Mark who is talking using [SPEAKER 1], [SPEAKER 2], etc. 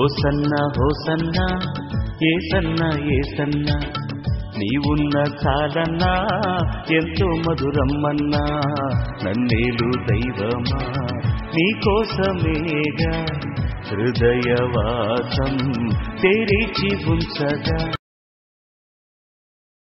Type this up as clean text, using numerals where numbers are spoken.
[SPEAKER 1] hosanna hosanna ఏసన్నా ఏసన్నా నీవున్న చాలన్నా ఎంతో మధురమ్మన్నా నన్నేలు దైవమా నీకోసమేగా హృదయవాసం తెరిచి ఉంచగా